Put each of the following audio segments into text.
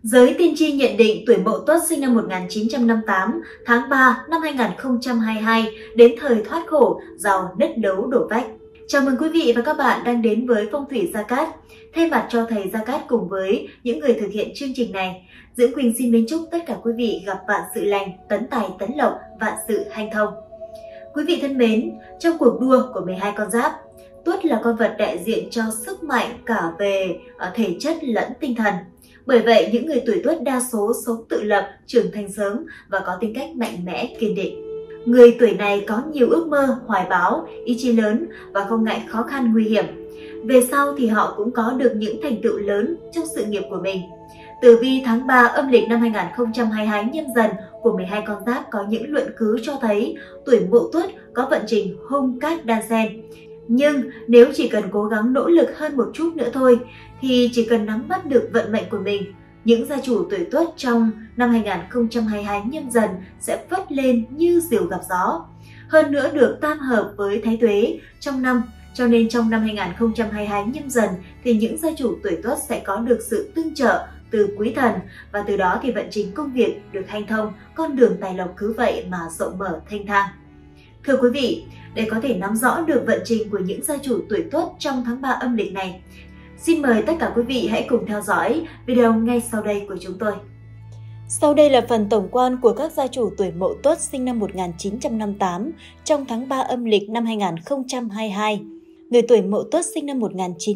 Giới tiên tri nhận định tuổi Mậu Tuất sinh năm 1958, tháng 3 năm 2022 đến thời thoát khổ, giàu nứt đấu đổ vách. Chào mừng quý vị và các bạn đang đến với Phong thủy Gia Cát. Thay mặt cho thầy Gia Cát cùng với những người thực hiện chương trình này, Dưỡng Quỳnh xin mến chúc tất cả quý vị gặp vạn sự lành, tấn tài tấn lộc, vạn sự hanh thông. Quý vị thân mến, trong cuộc đua của 12 con giáp, Tuất là con vật đại diện cho sức mạnh cả về thể chất lẫn tinh thần. Bởi vậy, những người tuổi Tuất đa số sống tự lập, trưởng thành sớm và có tính cách mạnh mẽ, kiên định. Người tuổi này có nhiều ước mơ, hoài bão, ý chí lớn và không ngại khó khăn nguy hiểm. Về sau thì họ cũng có được những thành tựu lớn trong sự nghiệp của mình. Tử vi tháng 3 âm lịch năm 2022 Nhâm Dần của 12 con giáp có những luận cứ cho thấy tuổi Mậu Tuất có vận trình hung cát đan xen. Nhưng nếu chỉ cần cố gắng nỗ lực hơn một chút nữa thôi thì chỉ cần nắm bắt được vận mệnh của mình, những gia chủ tuổi Tuất trong năm 2022 Nhâm Dần sẽ phất lên như diều gặp gió. Hơn nữa được tam hợp với Thái Tuế trong năm, cho nên trong năm 2022 Nhâm Dần thì những gia chủ tuổi Tuất sẽ có được sự tương trợ từ quý thần và từ đó thì vận trình công việc được hanh thông, con đường tài lộc cứ vậy mà rộng mở thênh thang. Thưa quý vị, để có thể nắm rõ được vận trình của những gia chủ tuổi Tuất trong tháng 3 âm lịch này, xin mời tất cả quý vị hãy cùng theo dõi video ngay sau đây của chúng tôi. Sau đây là phần tổng quan của các gia chủ tuổi Mậu Tuất sinh năm 1958 trong tháng 3 âm lịch năm 2022. Người tuổi Mậu Tuất sinh năm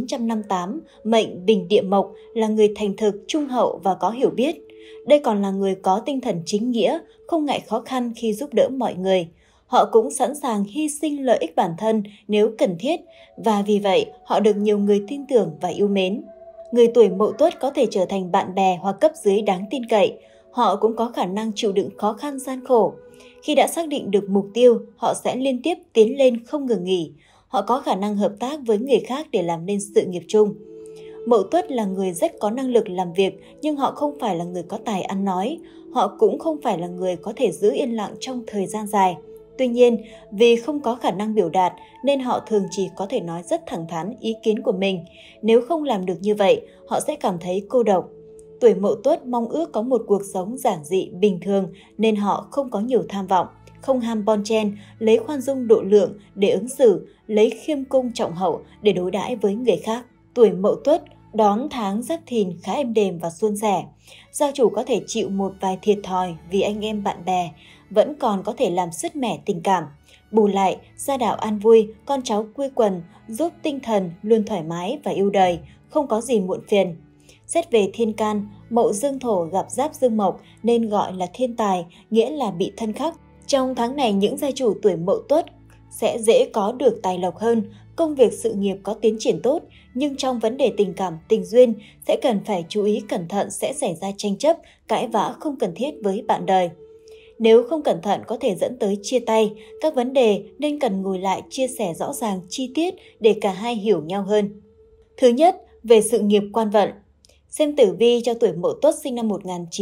1958, mệnh Bình Địa Mộc, là người thành thực, trung hậu và có hiểu biết. Đây còn là người có tinh thần chính nghĩa, không ngại khó khăn khi giúp đỡ mọi người. Họ cũng sẵn sàng hy sinh lợi ích bản thân nếu cần thiết và vì vậy họ được nhiều người tin tưởng và yêu mến. Người tuổi Mậu Tuất có thể trở thành bạn bè hoặc cấp dưới đáng tin cậy. Họ cũng có khả năng chịu đựng khó khăn gian khổ. Khi đã xác định được mục tiêu, họ sẽ liên tiếp tiến lên không ngừng nghỉ. Họ có khả năng hợp tác với người khác để làm nên sự nghiệp chung. Mậu Tuất là người rất có năng lực làm việc nhưng họ không phải là người có tài ăn nói. Họ cũng không phải là người có thể giữ yên lặng trong thời gian dài. Tuy nhiên, vì không có khả năng biểu đạt nên họ thường chỉ có thể nói rất thẳng thắn ý kiến của mình. Nếu không làm được như vậy, họ sẽ cảm thấy cô độc. Tuổi Mậu Tuất mong ước có một cuộc sống giản dị, bình thường nên họ không có nhiều tham vọng, không ham bon chen, lấy khoan dung độ lượng để ứng xử, lấy khiêm cung trọng hậu để đối đãi với người khác. Tuổi Mậu Tuất đón tháng Giáp Thìn khá êm đềm và suôn sẻ. Gia chủ có thể chịu một vài thiệt thòi vì anh em bạn bè, vẫn còn có thể làm sứt mẻ tình cảm. Bù lại, gia đạo an vui, con cháu quây quần, giúp tinh thần luôn thoải mái và yêu đời, không có gì muộn phiền. Xét về thiên can, Mậu Dương Thổ gặp Giáp Dương Mộc nên gọi là thiên tài, nghĩa là bị thân khắc. Trong tháng này, những gia chủ tuổi Mậu Tuất sẽ dễ có được tài lộc hơn, công việc sự nghiệp có tiến triển tốt, nhưng trong vấn đề tình cảm, tình duyên sẽ cần phải chú ý cẩn thận sẽ xảy ra tranh chấp, cãi vã không cần thiết với bạn đời. Nếu không cẩn thận có thể dẫn tới chia tay, các vấn đề nên cần ngồi lại chia sẻ rõ ràng chi tiết để cả hai hiểu nhau hơn. Thứ nhất, về sự nghiệp quan vận. Xem tử vi cho tuổi Mậu Tuất sinh năm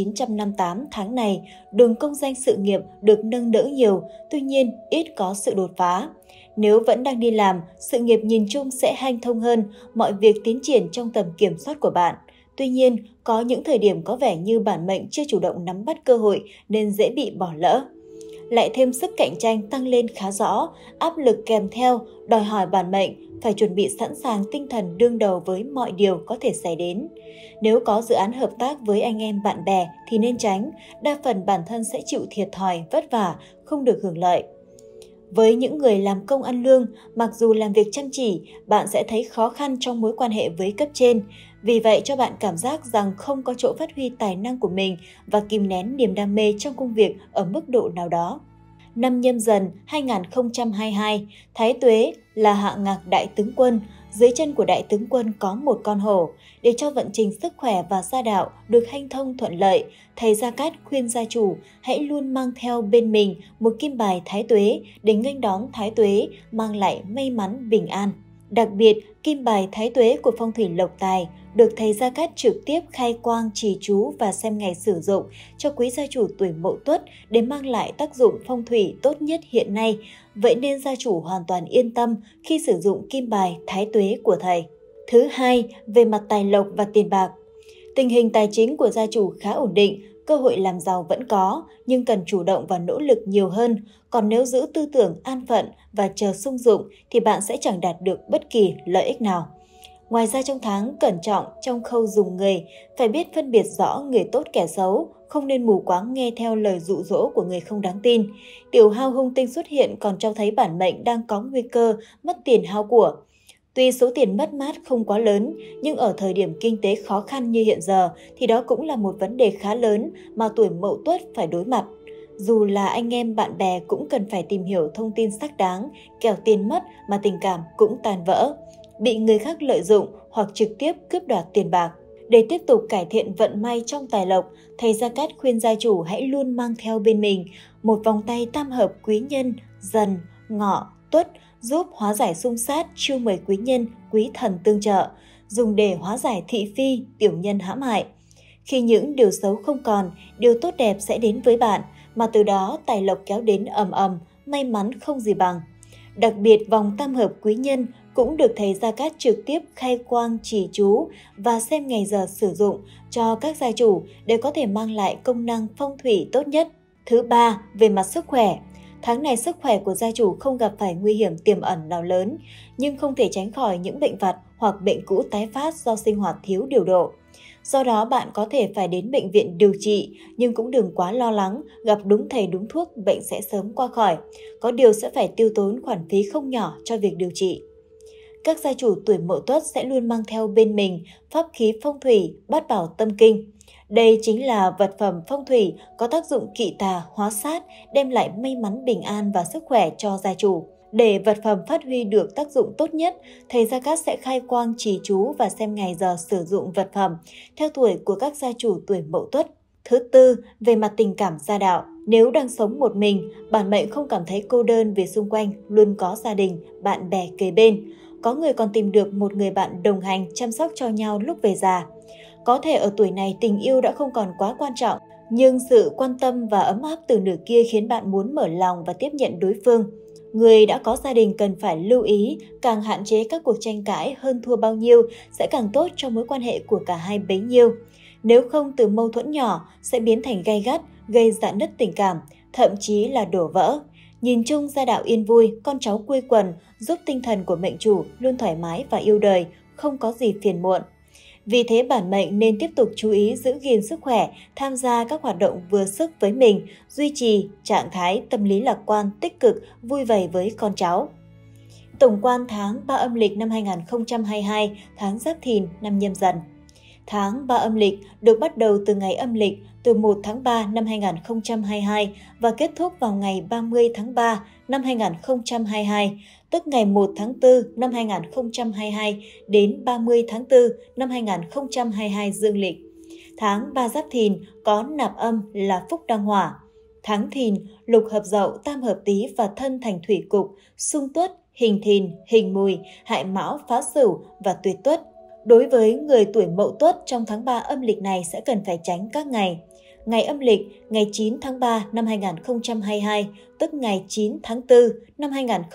1958 tháng này, đường công danh sự nghiệp được nâng đỡ nhiều, tuy nhiên ít có sự đột phá. Nếu vẫn đang đi làm, sự nghiệp nhìn chung sẽ hanh thông hơn, mọi việc tiến triển trong tầm kiểm soát của bạn. Tuy nhiên, có những thời điểm có vẻ như bản mệnh chưa chủ động nắm bắt cơ hội nên dễ bị bỏ lỡ. Lại thêm sức cạnh tranh tăng lên khá rõ, áp lực kèm theo, đòi hỏi bản mệnh phải chuẩn bị sẵn sàng tinh thần đương đầu với mọi điều có thể xảy đến. Nếu có dự án hợp tác với anh em bạn bè thì nên tránh, đa phần bản thân sẽ chịu thiệt thòi, vất vả, không được hưởng lợi. Với những người làm công ăn lương, mặc dù làm việc chăm chỉ, bạn sẽ thấy khó khăn trong mối quan hệ với cấp trên. Vì vậy cho bạn cảm giác rằng không có chỗ phát huy tài năng của mình và kìm nén niềm đam mê trong công việc ở mức độ nào đó. Năm Nhâm Dần 2022, Thái Tuế là hạ ngạc đại tướng quân. Dưới chân của đại tướng quân có một con hổ. Để cho vận trình sức khỏe và gia đạo được hanh thông thuận lợi, thầy Gia Cát khuyên gia chủ hãy luôn mang theo bên mình một kim bài Thái Tuế để nghênh đón Thái Tuế mang lại may mắn bình an. Đặc biệt, kim bài Thái Tuế của phong thủy lộc tài được thầy Gia Cát trực tiếp khai quang trì chú và xem ngày sử dụng cho quý gia chủ tuổi Mậu Tuất để mang lại tác dụng phong thủy tốt nhất hiện nay. Vậy nên gia chủ hoàn toàn yên tâm khi sử dụng kim bài Thái Tuế của thầy. Thứ hai, về mặt tài lộc và tiền bạc. Tình hình tài chính của gia chủ khá ổn định, cơ hội làm giàu vẫn có, nhưng cần chủ động và nỗ lực nhiều hơn. Còn nếu giữ tư tưởng an phận và chờ sung dụng thì bạn sẽ chẳng đạt được bất kỳ lợi ích nào. Ngoài ra trong tháng, cẩn trọng trong khâu dùng người, phải biết phân biệt rõ người tốt kẻ xấu, không nên mù quáng nghe theo lời dụ dỗ của người không đáng tin. Tiểu hao hung tinh xuất hiện còn cho thấy bản mệnh đang có nguy cơ mất tiền hao của. Tuy số tiền mất mát không quá lớn, nhưng ở thời điểm kinh tế khó khăn như hiện giờ thì đó cũng là một vấn đề khá lớn mà tuổi Mậu Tuất phải đối mặt. Dù là anh em bạn bè cũng cần phải tìm hiểu thông tin xác đáng, kẻo tiền mất mà tình cảm cũng tan vỡ, bị người khác lợi dụng hoặc trực tiếp cướp đoạt tiền bạc. Để tiếp tục cải thiện vận may trong tài lộc, thầy Gia Cát khuyên gia chủ hãy luôn mang theo bên mình một vòng tay tam hợp quý nhân, Dần, Ngọ, Tuất, giúp hóa giải xung sát, chiêu mời quý nhân, quý thần tương trợ, dùng để hóa giải thị phi, tiểu nhân hãm hại. Khi những điều xấu không còn, điều tốt đẹp sẽ đến với bạn, mà từ đó tài lộc kéo đến ầm ầm, may mắn không gì bằng. Đặc biệt vòng tam hợp quý nhân cũng được thầy Gia Cát trực tiếp khai quang chỉ chú và xem ngày giờ sử dụng cho các gia chủ để có thể mang lại công năng phong thủy tốt nhất. Thứ ba, về mặt sức khỏe. Tháng này sức khỏe của gia chủ không gặp phải nguy hiểm tiềm ẩn nào lớn, nhưng không thể tránh khỏi những bệnh vặt hoặc bệnh cũ tái phát do sinh hoạt thiếu điều độ. Do đó bạn có thể phải đến bệnh viện điều trị, nhưng cũng đừng quá lo lắng, gặp đúng thầy đúng thuốc bệnh sẽ sớm qua khỏi. Có điều sẽ phải tiêu tốn khoản phí không nhỏ cho việc điều trị. Các gia chủ tuổi Mậu Tuất sẽ luôn mang theo bên mình pháp khí phong thủy Bát Bảo Tâm Kinh. Đây chính là vật phẩm phong thủy có tác dụng kỵ tà, hóa sát, đem lại may mắn bình an và sức khỏe cho gia chủ. Để vật phẩm phát huy được tác dụng tốt nhất, thầy Gia Cát sẽ khai quang trì chú và xem ngày giờ sử dụng vật phẩm theo tuổi của các gia chủ tuổi Mậu Tuất. Thứ tư, về mặt tình cảm gia đạo. Nếu đang sống một mình, bản mệnh không cảm thấy cô đơn vì xung quanh luôn có gia đình, bạn bè kề bên. Có người còn tìm được một người bạn đồng hành chăm sóc cho nhau lúc về già. Có thể ở tuổi này tình yêu đã không còn quá quan trọng, nhưng sự quan tâm và ấm áp từ nửa kia khiến bạn muốn mở lòng và tiếp nhận đối phương. Người đã có gia đình cần phải lưu ý, càng hạn chế các cuộc tranh cãi hơn thua bao nhiêu sẽ càng tốt cho mối quan hệ của cả hai bấy nhiêu. Nếu không, từ mâu thuẫn nhỏ sẽ biến thành gay gắt, gây rạn nứt tình cảm, thậm chí là đổ vỡ. Nhìn chung gia đạo yên vui, con cháu quây quần, giúp tinh thần của mệnh chủ luôn thoải mái và yêu đời, không có gì phiền muộn. Vì thế bản mệnh nên tiếp tục chú ý giữ gìn sức khỏe, tham gia các hoạt động vừa sức với mình, duy trì trạng thái tâm lý lạc quan, tích cực, vui vầy với con cháu. Tổng quan tháng 3 âm lịch năm 2022, tháng Giáp Thìn năm Nhâm Dần. Tháng 3 âm lịch được bắt đầu từ ngày âm lịch từ 1 tháng 3 năm 2022 và kết thúc vào ngày 30 tháng 3 năm 2022, tức ngày 1 tháng 4 năm 2022 đến 30 tháng 4 năm 2022 dương lịch. Tháng 3 Giáp Thìn có nạp âm là Phúc Đăng Hỏa. Tháng Thìn, lục hợp Dậu, tam hợp Tý và thân thành thủy cục, xung Tuất, hình Thìn, hình Mùi, hại Mão, phá Sửu và tuyệt Tuất. Đối với người tuổi Mậu Tuất trong tháng 3 âm lịch này sẽ cần phải tránh các ngày. Ngày âm lịch, ngày 9 tháng 3 năm 2022, tức ngày 9 tháng 4 năm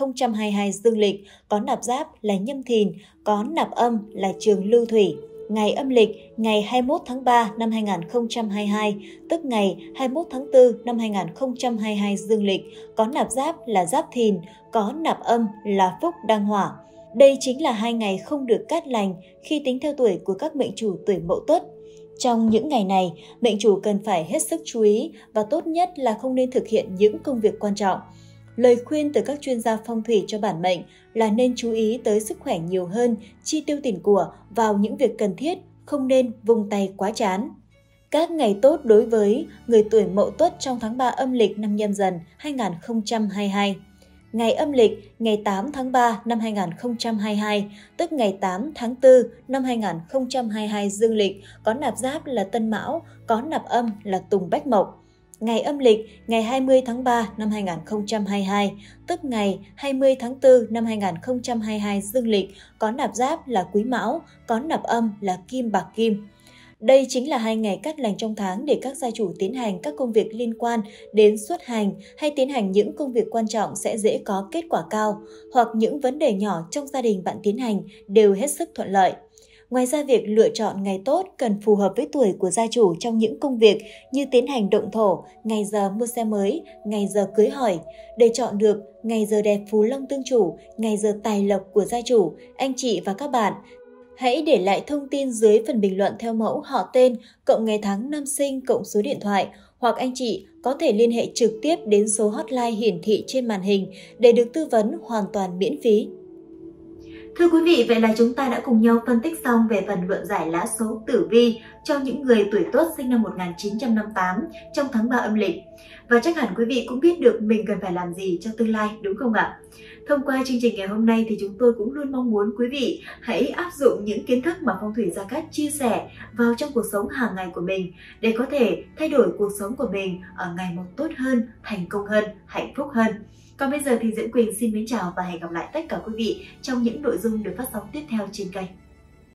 2022 dương lịch, có nạp giáp là Nhâm Thìn, có nạp âm là Trường Lưu Thủy. Ngày âm lịch, ngày 21 tháng 3 năm 2022, tức ngày 21 tháng 4 năm 2022 dương lịch, có nạp giáp là Giáp Thìn, có nạp âm là Phúc Đăng Hỏa. Đây chính là 2 ngày không được cát lành khi tính theo tuổi của các mệnh chủ tuổi Mậu Tuất. Trong những ngày này, mệnh chủ cần phải hết sức chú ý và tốt nhất là không nên thực hiện những công việc quan trọng. Lời khuyên từ các chuyên gia phong thủy cho bản mệnh là nên chú ý tới sức khỏe nhiều hơn, chi tiêu tiền của vào những việc cần thiết, không nên vung tay quá chán. Các ngày tốt đối với người tuổi Mậu Tuất trong tháng 3 âm lịch năm Nhâm Dần 2022. Ngày âm lịch, ngày 8 tháng 3 năm 2022, tức ngày 8 tháng 4 năm 2022 dương lịch, có nạp giáp là Tân Mão, có nạp âm là Tùng Bách Mộc. Ngày âm lịch, ngày 20 tháng 3 năm 2022, tức ngày 20 tháng 4 năm 2022 dương lịch, có nạp giáp là Quý Mão, có nạp âm là Kim Bạc Kim. Đây chính là 2 ngày cát lành trong tháng để các gia chủ tiến hành các công việc liên quan đến xuất hành hay tiến hành những công việc quan trọng sẽ dễ có kết quả cao, hoặc những vấn đề nhỏ trong gia đình bạn tiến hành đều hết sức thuận lợi. Ngoài ra, việc lựa chọn ngày tốt cần phù hợp với tuổi của gia chủ trong những công việc như tiến hành động thổ, ngày giờ mua xe mới, ngày giờ cưới hỏi. Để chọn được ngày giờ đẹp phú long tương chủ, ngày giờ tài lộc của gia chủ, anh chị và các bạn hãy để lại thông tin dưới phần bình luận theo mẫu họ tên, cộng ngày tháng năm sinh, cộng số điện thoại, hoặc anh chị có thể liên hệ trực tiếp đến số hotline hiển thị trên màn hình để được tư vấn hoàn toàn miễn phí. Thưa quý vị, vậy là chúng ta đã cùng nhau phân tích xong về phần luận giải lá số tử vi cho những người tuổi Tuất sinh năm 1958 trong tháng 3 âm lịch. Và chắc hẳn quý vị cũng biết được mình cần phải làm gì cho tương lai, đúng không ạ? Thông qua chương trình ngày hôm nay thì chúng tôi cũng luôn mong muốn quý vị hãy áp dụng những kiến thức mà Phong thủy Gia Cát chia sẻ vào trong cuộc sống hàng ngày của mình để có thể thay đổi cuộc sống của mình ở ngày một tốt hơn, thành công hơn, hạnh phúc hơn. Còn bây giờ thì Diễm Quỳnh xin mến chào và hẹn gặp lại tất cả quý vị trong những nội dung được phát sóng tiếp theo trên kênh.